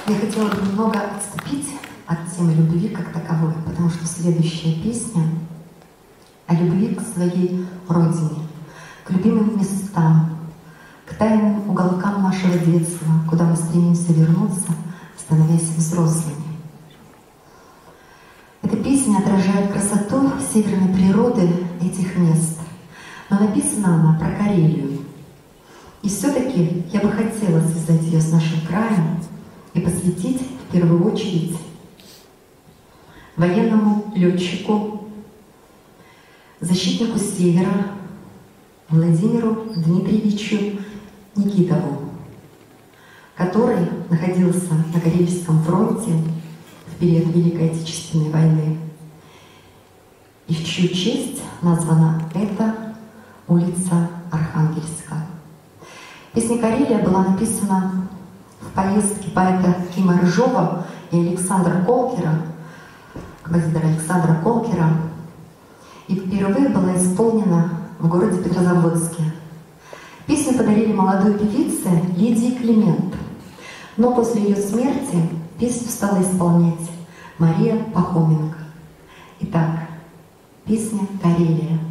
Я хотела бы немного отступить от темы любви как таковой, потому что следующая песня о любви к своей родине, к любимым местам, к тайным уголкам нашего детства, куда мы стремимся вернуться, становясь взрослыми. Эта песня отражает красоту северной природы этих мест, но написана она про Карелию. И все-таки я бы хотела связать ее с нашим краем и посвятить в первую очередь военному летчику, защитнику Севера Владимиру Дмитриевичу Никитову, который находился на Карельском фронте в период Великой Отечественной войны, и в чью честь названа эта улица Архангельска. Песня «Карелия» была написана в поездке поэта Кима Рыжова и Александра Колкера, композитора Александра Колкера, и впервые была исполнена в городе Петрозаводске. Песню подарили молодой певице Лидии Климент, но после ее смерти песню стала исполнять Мария Пахоменко. Итак, песня «Карелия».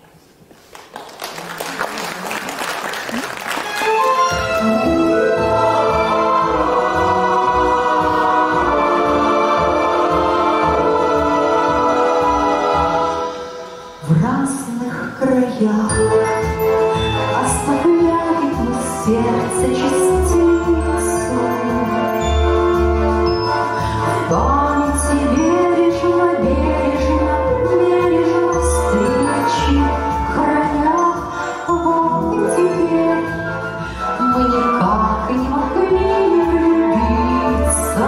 В разных краях оставляет мы сердце частицу, в памяти бережно, бережно встречи храня. Вот теперь мы никак не могли влюбиться,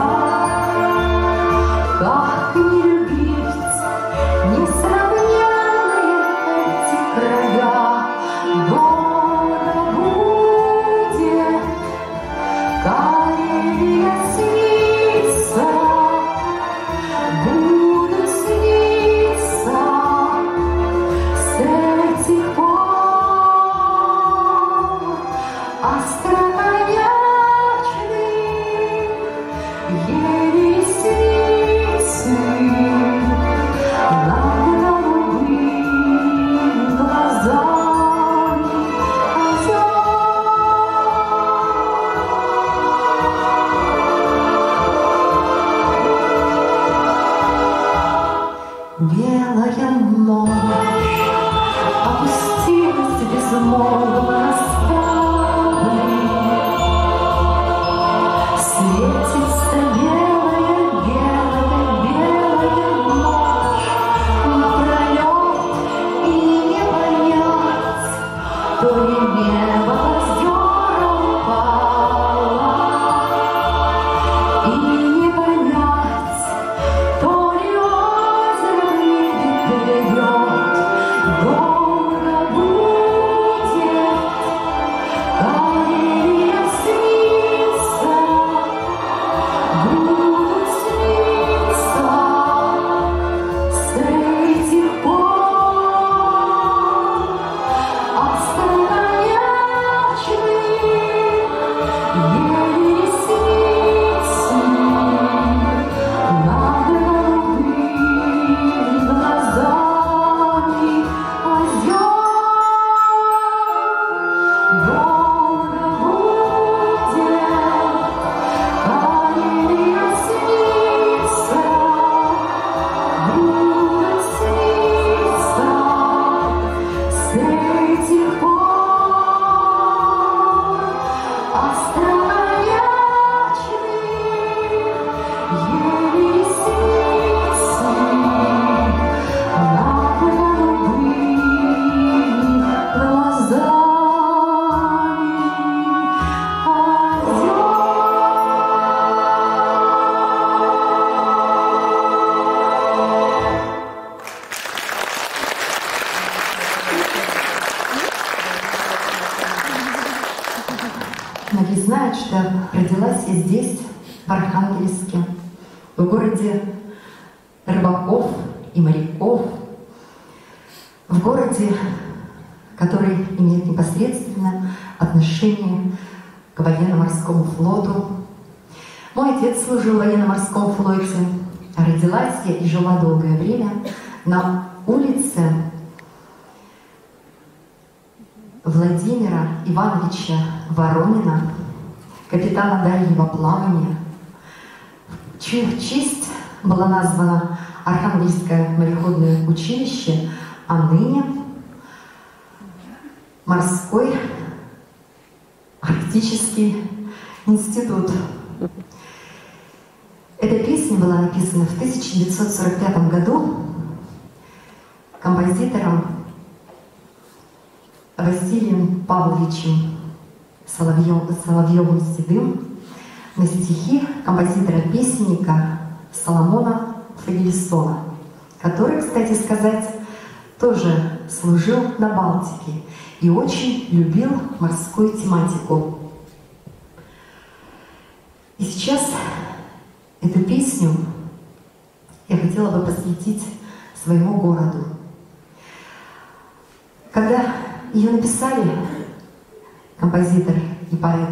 как не любить несравненные эти края. Долго будет Карелия снится, будут сниться с этих пор остроконечных еле ресницы над голубыми глазами озер. Белая ночь опустилась безмолвно стороны, светится белая, белая, белая ночь напролет, и не понять, то ли небо озером упало, и не понять, то ли озеро рыбы берет. Долго будет Карелия снится, будут сниться с этих пор остроконечных еле ресницы над голубыми глазами озер. Долго будет Карелия снится, будут сниться с этих пор остроконечных еле ресницы над голубыми глазами озер. Многие знают, что родилась я здесь, в Архангельске, в городе рыбаков и моряков, в городе, который имеет непосредственно отношение к военно-морскому флоту, Мой отец служил в военно-морском флоте. Родилась я и жила долгое время на улице Владимира Ивановича Воронина, капитана дальнего плавания, в чью честь было названо Архангельское мореходное училище, а ныне Морской арктический институт. Эта песня была написана в 1945 году композитором Василием Павловичем Соловьевым-Седым на стихи композитора-песенника Соломона Фагельсона, который, кстати сказать, тоже служил на Балтике и очень любил морскую тематику. И сейчас эту песню я хотела бы посвятить своему городу. Когда ее написали композитор и поэт,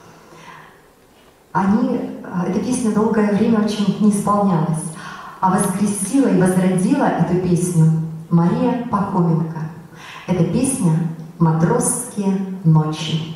эта песня долгое время очень не исполнялась, а воскресила и возродила эту песню Мария Пахоменко. Эта песня «Матросские ночи».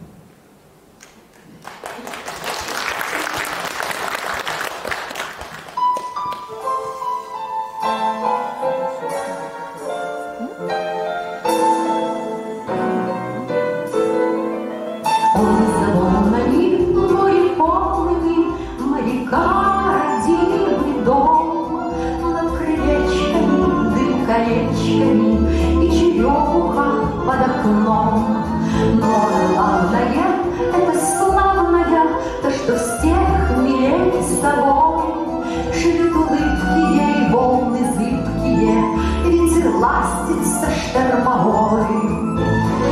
И черемуха под окном. Но главное, это славное, то, что всех милей с собой. Шлют улыбки ей волны зыбкие, ветер ластится штормовой.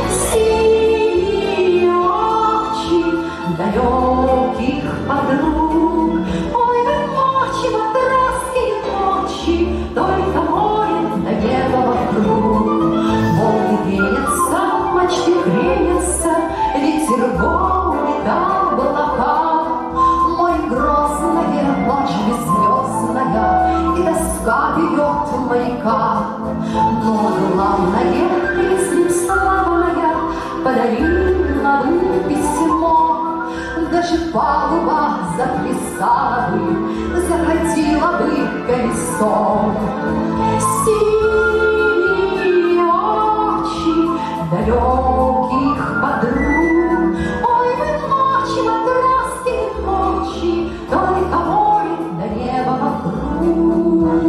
Синие очи далеких подруг, ой, вы ночи, матросские ночи, только море до неба вокруг. Волны пенятся, мачты кренятся, ветер гонит облака. Море грозная, ночь беззвездная, и тоска берет моряка. Но главное, если славная, подарила бы письмо, даже палуба заплясала бы, закатила бы колесо. Синие очи далеких подруг, ой, вы ночи, матросские ночи, только море до неба вокруг.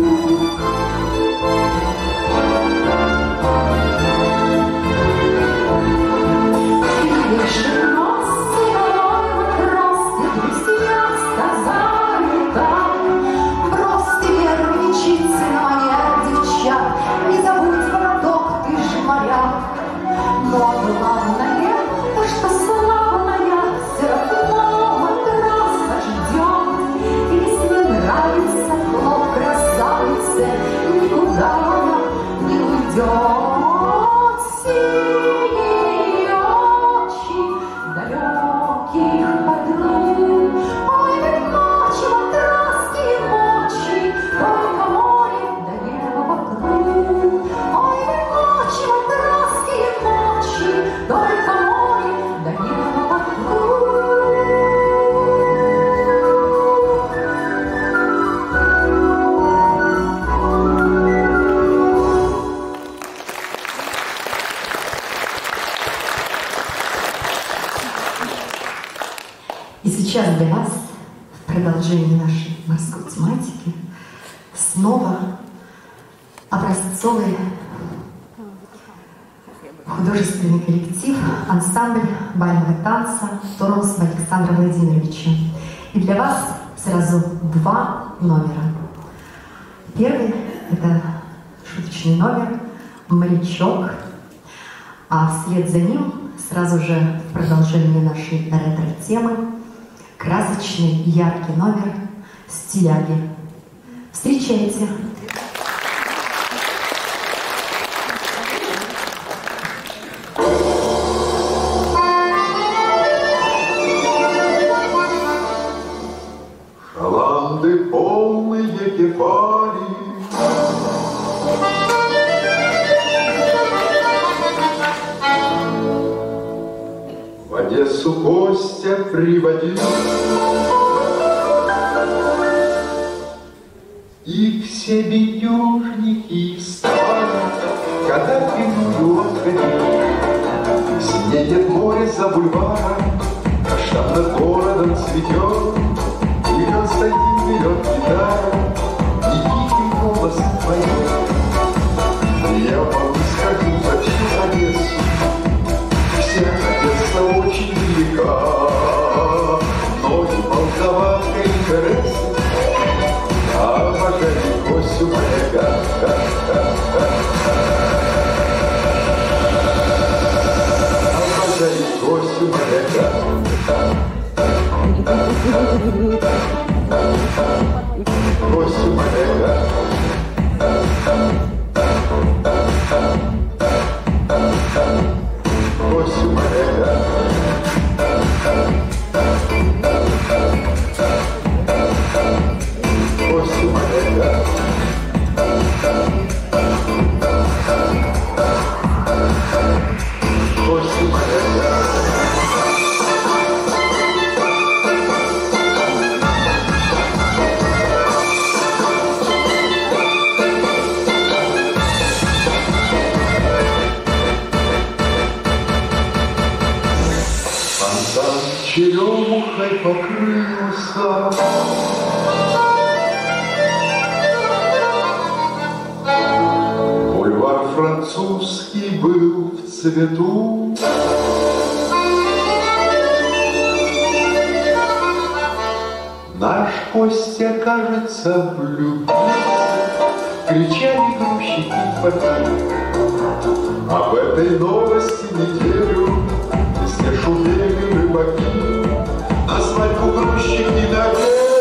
Но главное, то, что славная, все равно матраса ждет. Если нравится плод красавице, никуда она не уйдет. Синие очи далеких подруг, ой, вы ночи, матросские ночи, только море до неба вокруг. Ой, вы ночи, матросские ночи, только море до неба вокруг. И сейчас для вас, в продолжении нашей морской тематики, снова образцовый художественный коллектив, ансамбль бального танца Туровского Александра Владимировича. И для вас сразу два номера. Первый — это шуточный номер «Морячок», а вслед за ним, сразу же в продолжении нашей ретро-темы, красочный и яркий номер «Стиляги». Встречайте! лесу Костя приводил. И все бедюжники стали, когда пивную отходили. Синеет море за бульваром, каштан над городом цветет, и Константин берет гитару, и тихим голосом поет. Я вам скажу за всю Одессу, вся Одесса очень велика, но и молдаванка интересна. Обожаю Костю моряка. Обожаю Костю моряка. Костю моряка. Костю моряка. Костю моряка. Костю моряка. Фонтан черемухой покрылся, бульвар французский был в цвету. Наш Костя, кажется, влюбился, кричали грузчики в пути. Об этой новости неделю везде шумели рыбаки, на свадьбу грузчики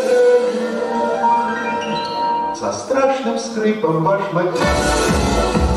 надели со страшным скрипом башмаки.